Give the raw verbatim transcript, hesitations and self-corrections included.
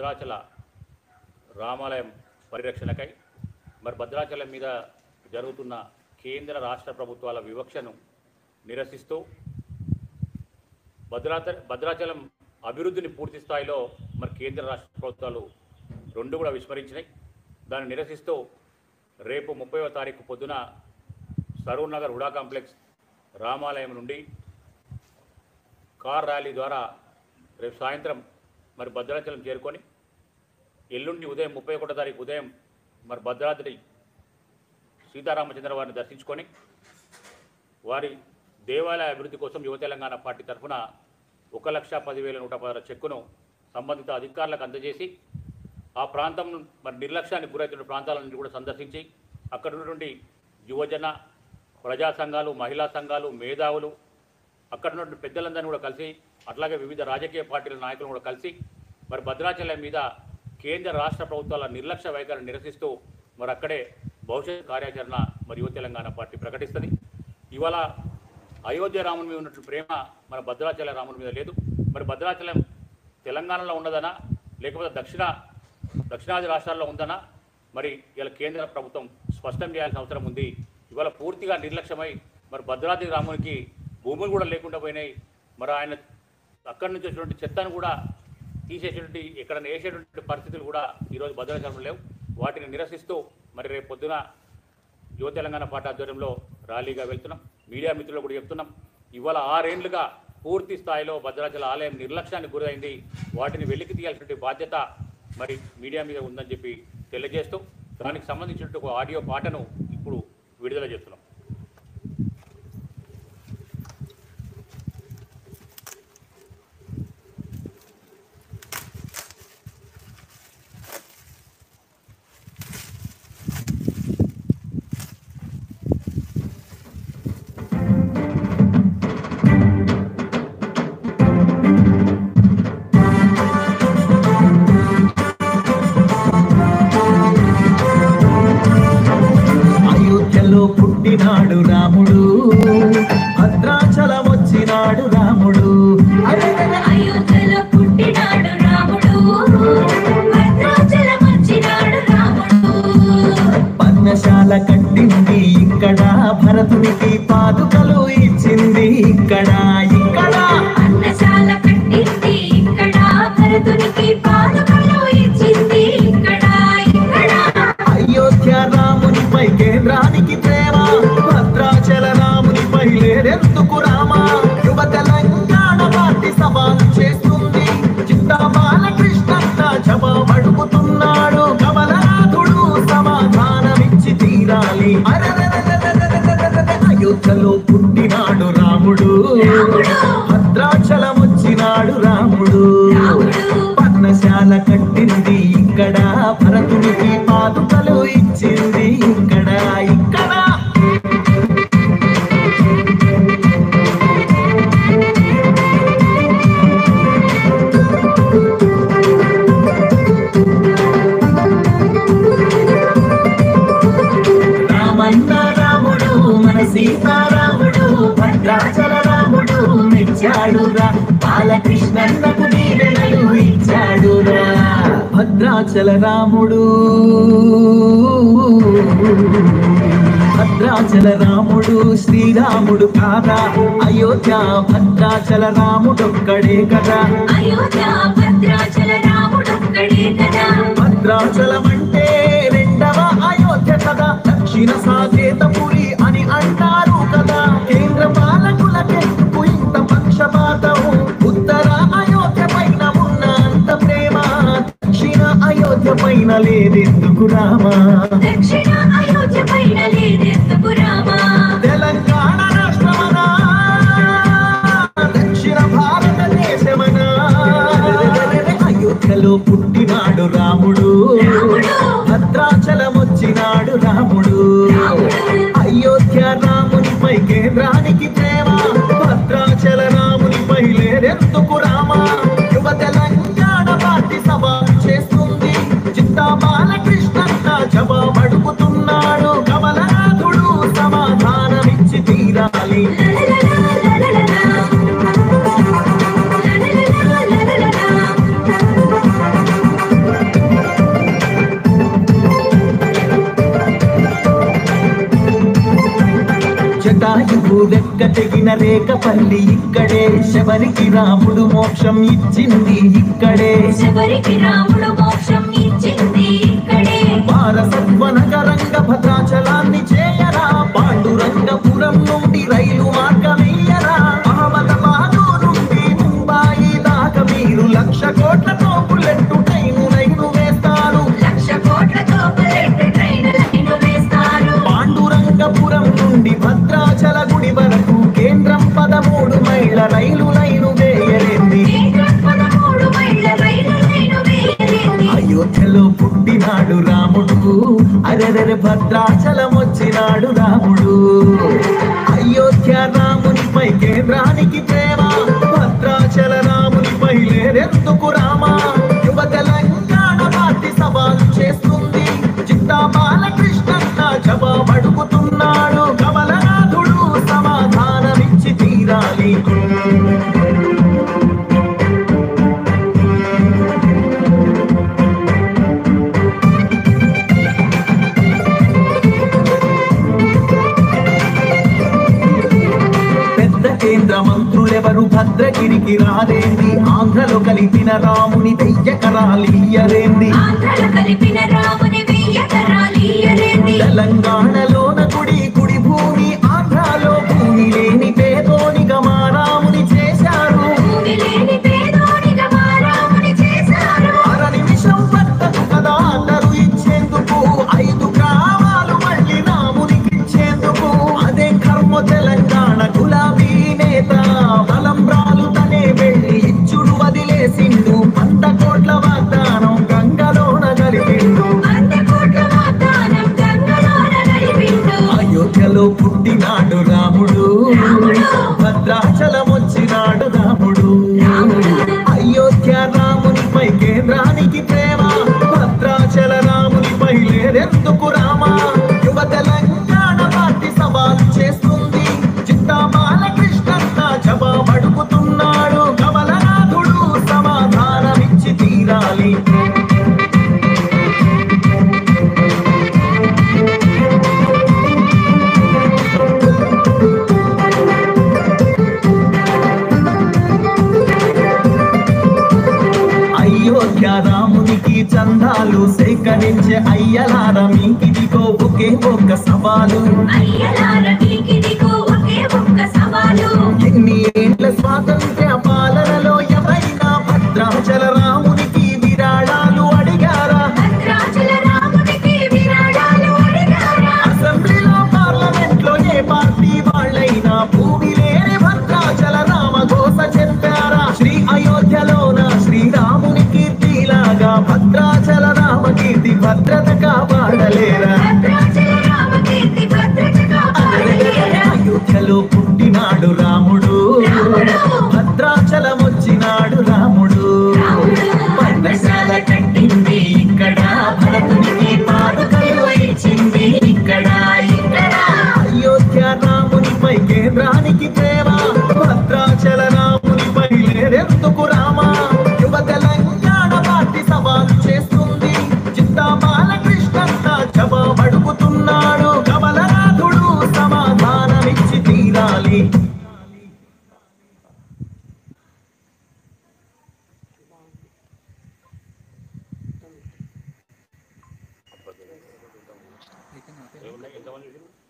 భద్రాచల రామాలయం పరిరక్షణకై మరి భద్రాచలం మీద జరుగుతున్న కేంద్ర రాష్ట్ర ప్రభుత్వాల వివక్షను నిరసిస్తూ భద్రాచ భద్రాచలం అభివృద్ధిని పూర్తి స్థాయిలో మరి కేంద్ర రాష్ట్ర ప్రభుత్వాలు రెండు కూడా విస్మరించినాయి. దాన్ని నిరసిస్తూ రేపు ముప్పైవ తారీఖు పొద్దున సరూర్ నగర్ హుడా కాంప్లెక్స్ రామాలయం నుండి కార్ ర్యాలీ ద్వారా రేపు సాయంత్రం మరి భద్రాచలం చేరుకొని ఎల్లుండి ఉదయం ముప్పై ఒకటో తారీఖు ఉదయం మరి భద్రాద్రి సీతారామచంద్ర వారిని దర్శించుకొని వారి దేవాలయ అభివృద్ధి కోసం యువ తెలంగాణ పార్టీ తరఫున ఒక లక్ష పదివేల నూట పదహారు చెక్కును సంబంధిత అధికారులకు అందజేసి ఆ ప్రాంతం మరి నిర్లక్ష్యానికి గురైతున్న ప్రాంతాలను కూడా సందర్శించి అక్కడ ఉన్నటువంటి యువజన ప్రజా సంఘాలు, మహిళా సంఘాలు, మేధావులు, అక్కడ ఉన్నటువంటి పెద్దలందరినీ కూడా కలిసి అట్లాగే వివిధ రాజకీయ పార్టీల నాయకులను కూడా కలిసి మరి భద్రాచలం మీద కేంద్ర రాష్ట్ర ప్రభుత్వాల నిర్లక్ష్య వైఖరిని నిరసిస్తూ మరి అక్కడే భవిష్యత్ కార్యాచరణ మరి యువ తెలంగాణ పార్టీ ప్రకటిస్తుంది. ఇవాళ అయోధ్య రాముని మీద ఉన్నటువంటి ప్రేమ మన భద్రాచల రాముని మీద లేదు. మరి భద్రాచలం తెలంగాణలో ఉన్నదనా లేకపోతే దక్షిణ దక్షిణాది రాష్ట్రాల్లో ఉందనా మరి ఇలా కేంద్ర ప్రభుత్వం స్పష్టం చేయాల్సిన అవసరం ఉంది. ఇవాళ పూర్తిగా నిర్లక్ష్యమై మరి భద్రాద్రి రామునికి భూములు కూడా లేకుండా పోయినాయి. మరి ఆయన అక్కడి నుంచి వచ్చినటువంటి చెత్తను కూడా తీసేసేటువంటి ఎక్కడైనా వేసేటువంటి పరిస్థితులు కూడా ఈరోజు భద్రాచలంలో లేవు. వాటిని నిరసిస్తూ మరి రేపు పొద్దున యువ తెలంగాణ పార్టీ ఆధ్వర్యంలో ర్యాలీగా వెళ్తున్నాం. మీడియా మిత్రులు కూడా చెప్తున్నాం, ఇవాళ ఆరేండ్లుగా పూర్తి స్థాయిలో భద్రాచల ఆలయం నిర్లక్ష్యానికి గురైంది. వాటిని వెలికి తీయాల్సినటువంటి బాధ్యత మరి మీడియా మీద ఉందని చెప్పి తెలియజేస్తూ దానికి సంబంధించినటువంటి ఒక ఆడియో పాటను ఇప్పుడు విడుదల చేస్తున్నాం. పుట్టినాడు రాముడు, భద్రాచలం వచ్చినాడు రాముడు. అయోధ్యలో పుట్టినాడు రాముడు, భద్రాచలం వచ్చినాడు రాముడు. పర్ణశాల కట్టింది ఇక్కడ, భరతునికి పాదుకలు ఇచ్చింది ఇక్కడ. ఇక్కడ పర్ణశాల కట్టింది ఇక్కడ, భరతునికి పాదుకలు ఇచ్చింది ఇక్కడ. ఇక్కడ అయోధ్య రామునిపై కేంద్రానికి ప్రేమ, భద్రాచల రామునిపై లేరెందుకు రామా? యువ తెలంగాణ పార్టీ సవాలు చేస్తుంది, చింతా బాలకృష్ణన్న జవాబు అడుగుతున్నాడు. కమలనాథుడు సమాధానమిచ్చి తీరాలి. అయోధ్యలో పుట్టినాడు రాముడు, భద్రాచలం వచ్చినాడు రాముడు. పర్ణశాల కట్టింది ఇక్కడ, భరతునికి పాదుకలు ఇచ్చింది ఇక్కడ. ఇక్కడ రామన్న రాముడు మన సీతారాముడు, భద్రాచల రాముడు మెచ్చాడురా, బాలకృష్ణన్నకు దీవెనలు ఇచ్చాడురా. భద్రాచల రాముడు, భద్రాచల రాముడు శ్రీరాముడు కాదా? అయోధ్య భద్రాచల రాముడొక్కడే కదా. అయోధ్య భద్రాచల రాముడొక్కడే కదా. భద్రాచలం అంటే రెండవ అయోధ్య కదా, దక్షిణ సాకేతపురి అని అంటారు కదా. కేంద్ర పాలకులకెందుకు ఇంత పక్షపాతం? ఉత్తర అయోధ్య పైన ఉన్న అంత ప్రేమ, దక్షిణ అయోధ్య పైన లేదెందుకు రామా? దక్షిణ అయోధ్య పైన లేదెందుకు రామా? తెలంగాణ రాష్ట్రమనా, దక్షిణ భారతదేశమనా? అయోధ్యలో పుట్టినాడు రాముడు, భద్రాచలం వచ్చినాడు రాముడు. అయోధ్య రామునిపై కేంద్రానికి ప్రేమ, భద్రాచల రామునిపై లేరెందుకు రామా? యువ తెలంగాణ పార్టీ సవాలు చేస్తుంది, చింతా బాలకృష్ణన్న జవాబు అడుగుతున్నాడు. కమలనాథుడు సమాధానమిచ్చి తీరాలి. జటాయువు రెక్క తెగిన రేకపల్లి ఇక్కడే, శబరికి రాముడు మోక్షం ఇచ్చింది ఇక్కడే, శబరికి రాముడు మోక్షం ఇచ్చింది ఇక్కడే. వారసత్వ నగరంగ భద్రాచలాన్ని చేయరా, పాండురంగపురం నుండి రైలు మార్గమయ్యరా, అహ్మదాబాదు నుండి ముంబాయి దాకా మీరు లక్ష కోట్లతో బుల్లెట్టు ట్రైను లైను వేస్తారు, లక్ష కోట్లతో బుల్లెట్ ట్రైన్ లైన్ వేస్తారు. పాండురంగపురం నుండి భద్రాచల గుడి వరకు కేంద్రం పదమూడు మైళ్ళ రైలు లైను వేయలేంది, కేంద్రం పదమూడు మైళ్ళ రైలు లైన్ వేయలేంది. అయోధ్యలో పుట్టినాడు రాముడు, అరెరెరె భద్రాచలం వచ్చినాడు రాముడు. అయోధ్య రామునిపై కేంద్రానికి ప్రేమ, భద్రాచల రామునిపై లేరెందుకు రామా. యువ తెలంగాణ పార్టీ సవాలు చేస్తుంది, చిత్తా బాలకృష్ణన్న జవాబడుగుతున్నాడు, కమలనాథుడు సమాధానమిచ్చి తీరాలి. కేంద్ర మంత్రులెవరు భద్రగిరికి రాలేంది, ఆంధ్రలో కలిపిన రాముని వెయ్యకరాలియ్యరేంది, ఆంధ్రలో కలిపిన రాముని వెయ్యకరాలియ్యరేంది. తెలంగాణలోన కుడి కుడి భూమి, ఆంధ్రాలో భూమి లేని పేదోనిగా మా రాముని చేశారు, భూమి లేని పేదోనిగా మా రాముని చేశారు. అర నిమిషం పట్టదు కదా అందరూ ఇచ్చేందుకు, ఐదు గ్రామాలు మళ్ళీ రామునికి ఇచ్చేందుకు, అదే కర్మ తెలంగాణ గులాబీ నేత బలంబ్రాలు తనే వెళ్ళి ఇచ్చుడు వదిలేసిండు, వంద కోట్ల వాగ్దానం గంగలోన గలిపిండు, వంద కోట్ల వాగ్దానం గంగలోన నడిపిండు. అయోధ్యలో పుట్టినాడు రాముడు, రాముడు. భద్రాచలం వచ్చినాడు రాముడు. రాముడు. అయోధ్య రామునిపై కేంద్రానికి ప్రేమ, భద్రాచల రామునిపై లేరెందుకు రామా. యువ తెలంగాణ పార్టీ సవాలు చేస్తుంది, చిత్తా బాలకృష్ణన్న జవాబడుగుతున్నాడు, కమలనాథుడు సమాధానమిచ్చి తీరాలి. అయోధ్య రామునికి చందాలు సేకరించే అయ్యలార మీకిదిగో ఒకే ఒక్క సవాలు, అయ్యలార మీకిదిగో ఒకే ఒక్క సవాలు. ఎన్ని ఏళ్ల స్వాతంత్ర్య పాలనలో ఎవరైనా భద్రాచల రామునికి విరాళాలు అడిగారా, భద్రాచల రామునికి విరాళాలు అడిగారా. అసెంబ్లీలో పార్లమెంట్ లో ఏ పార్టీ వాళ్ళైనా భూమి లేని భద్రాచల రామ ఘోష చెప్పారా, శ్రీ అయోధ్యలోన శ్రీరాముని కీర్తిలాగా భద్రాచల రామ కీర్తి భద్రత కాపాడలేరా. భద్రాచల రామకీర్తి భద్రత కాపాడలేరా. అయోధ్యలో పుట్టినాడు రాముడు, రాముడు. భద్రాచలం వచ్చినాడు రాముడు, రాముడు. పర్ణశాల కట్టింది ఇక్కడ, భరతునికి పాదుకలు ఇచ్చింది ఇక్కడ ఇక్కడ. అయోధ్య రామునిపై కేంద్రానికి ప్రేమ, భద్రాచల రామునిపై లేరెందుకు రామా. యువ తెలంగాణ పార్టీ సవాలు చేస్తుంది, చిత్తా బాలకృష్ణన్న జవాబడుగుతున్నాడు, కమలనాథుడు సమాధానమిచ్చి తీరాలి. ఏమున్నాయి ఎంతమంది